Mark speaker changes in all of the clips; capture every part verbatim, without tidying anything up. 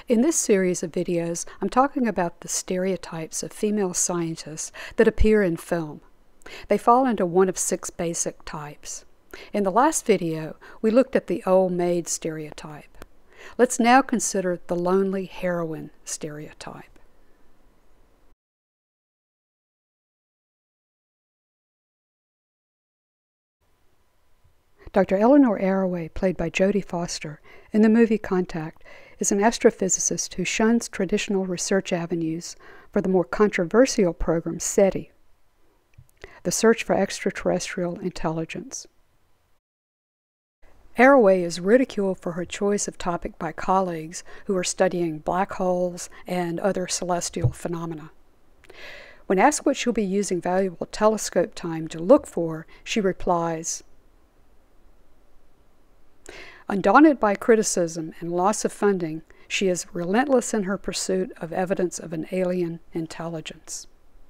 Speaker 1: In this series of videos, I'm talking about the stereotypes of female scientists that appear in film. They fall into one of six basic types. In the last video, we looked at the old maid stereotype. Let's now consider the lonely heroine stereotype. Doctor Eleanor Arroway, played by Jodie Foster, in the movie Contact, is an astrophysicist who shuns traditional research avenues for the more controversial program SETI, the search for extraterrestrial intelligence. Arroway is ridiculed for her choice of topic by colleagues who are studying black holes and other celestial phenomena. When asked what she'll be using valuable telescope time to look for, she replies, "Undaunted by criticism and loss of funding, she is relentless in her pursuit of evidence of an alien intelligence."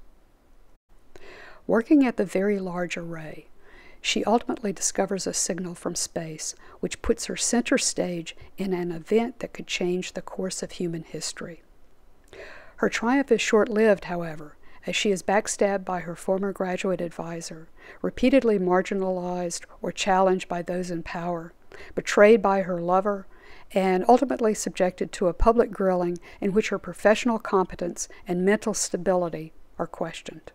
Speaker 1: Working at the Very Large Array, she ultimately discovers a signal from space, which puts her center stage in an event that could change the course of human history. Her triumph is short-lived, however, as she is backstabbed by her former graduate advisor, repeatedly marginalized or challenged by those in power, betrayed by her lover, and ultimately subjected to a public grilling in which her professional competence and mental stability are questioned.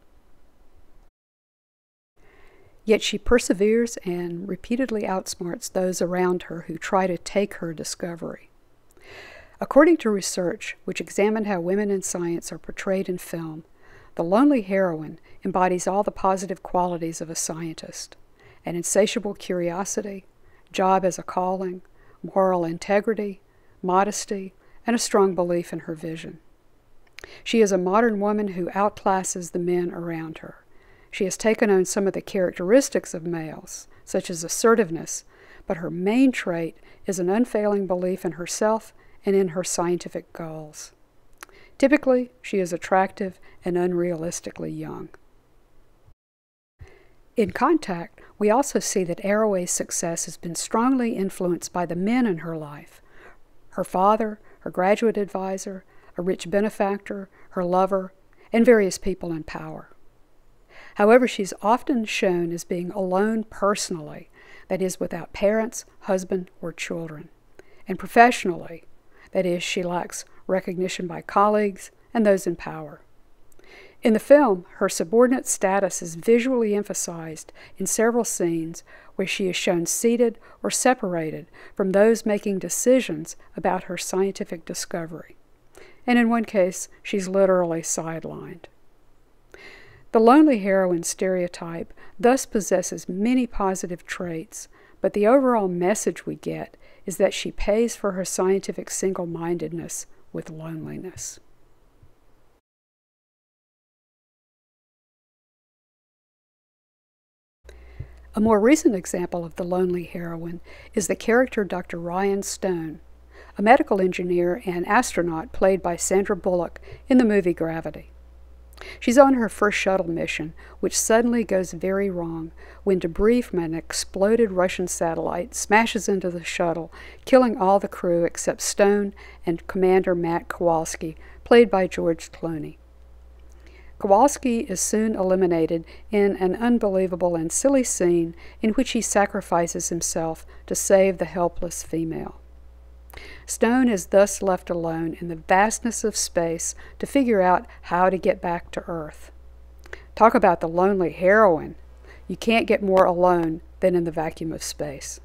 Speaker 1: Yet she perseveres and repeatedly outsmarts those around her who try to take her discovery. According to research which examined how women in science are portrayed in film, the lonely heroine embodies all the positive qualities of a scientist: an insatiable curiosity, job as a calling, moral integrity, modesty, and a strong belief in her vision. She is a modern woman who outclasses the men around her. She has taken on some of the characteristics of males, such as assertiveness, but her main trait is an unfailing belief in herself and in her scientific goals. Typically, she is attractive and unrealistically young. In Contact, we also see that Arroway's success has been strongly influenced by the men in her life: her father, her graduate advisor, a rich benefactor, her lover, and various people in power. However, she's often shown as being alone personally, that is, without parents, husband, or children, and professionally, that is, she lacks recognition by colleagues and those in power. In the film, her subordinate status is visually emphasized in several scenes where she is shown seated or separated from those making decisions about her scientific discovery. And in one case, she's literally sidelined. The lonely heroine stereotype thus possesses many positive traits, but the overall message we get is that she pays for her scientific single-mindedness with loneliness. A more recent example of the lonely heroine is the character Doctor Ryan Stone, a medical engineer and astronaut played by Sandra Bullock in the movie Gravity. She's on her first shuttle mission, which suddenly goes very wrong when debris from an exploded Russian satellite smashes into the shuttle, killing all the crew except Stone and Commander Matt Kowalski, played by George Clooney. Kowalski is soon eliminated in an unbelievable and silly scene in which he sacrifices himself to save the helpless female. Stone is thus left alone in the vastness of space to figure out how to get back to Earth. Talk about the lonely heroine. You can't get more alone than in the vacuum of space.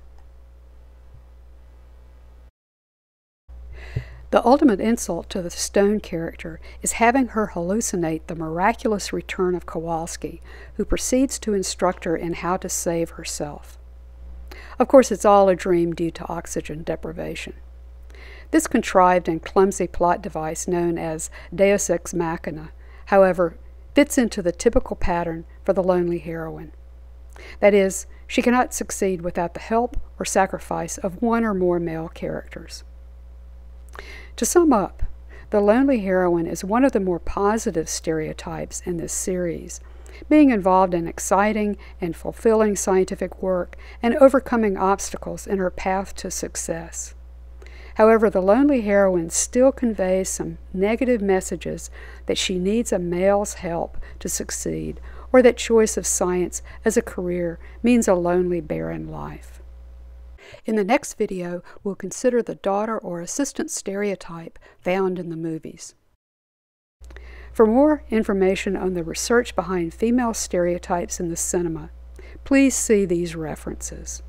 Speaker 1: The ultimate insult to the Stone character is having her hallucinate the miraculous return of Kowalski, who proceeds to instruct her in how to save herself. Of course, it's all a dream due to oxygen deprivation. This contrived and clumsy plot device, known as Deus Ex Machina, however, fits into the typical pattern for the lonely heroine. That is, she cannot succeed without the help or sacrifice of one or more male characters. To sum up, the lonely heroine is one of the more positive stereotypes in this series, being involved in exciting and fulfilling scientific work and overcoming obstacles in her path to success. However, the lonely heroine still conveys some negative messages that she needs a male's help to succeed, or that choice of science as a career means a lonely, barren life. In the next video, we'll consider the daughter or assistant stereotype found in the movies. For more information on the research behind female stereotypes in the cinema, please see these references.